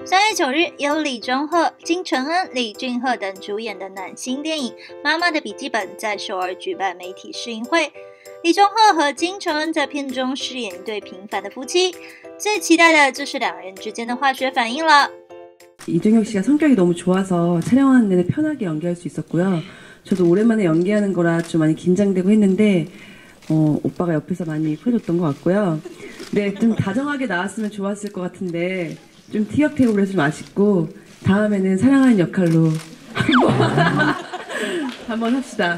3月9日，由李钟赫、金承恩、李俊赫等主演的暖心电影《妈妈的笔记本》在首尔举办媒体试映会。李钟赫和金承恩在片中饰演一对平凡的夫妻，最期待的就是两人之间的化学反应了。 이중혁 씨가 성격이 너무 좋아서 촬영하는 내내 편하게 연기할 수 있었고요. 저도 오랜만에 연기하는 거라 좀 많이 긴장되고 했는데 오빠가 옆에서 많이 풀어줬던 것 같고요. 네, 좀 다정하게 나왔으면 좋았을 것 같은데 좀 티격태격 그래서 좀 아쉽고 다음에는 사랑하는 역할로 한번 합시다.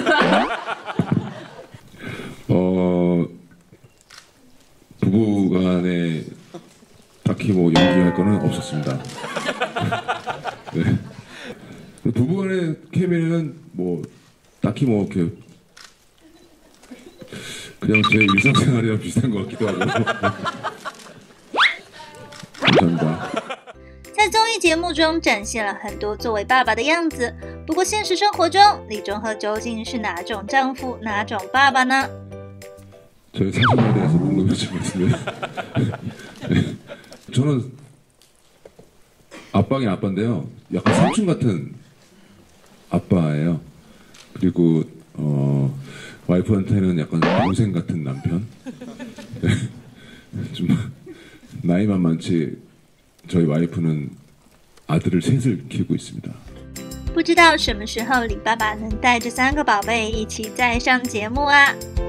부부간에 딱히 뭐 연기할 거는 없었습니다. 네. 부부간의 케미는 뭐 딱히 뭐 이렇게 그냥 제 일상생활이랑 비슷한 것 같기도 하고. 감사합니다. 在综艺节目中展现了很多作为爸爸的样子，不过现实生活中，李钟赫究竟是哪种丈夫、哪种爸爸呢？ 저희 사생활에 대해서 궁금해하신 것 같은데. 네. 저는 아빠긴 아빠인데요. 약간 삼촌 같은 아빠예요. 그리고 와이프한테는 약간 동생 같은 남편. 네. 좀 나이만 많지 저희 와이프는 아들을 셋을 키우고 있습니다. 不知道什么时候李爸爸能带着3个宝贝一起再上节目啊？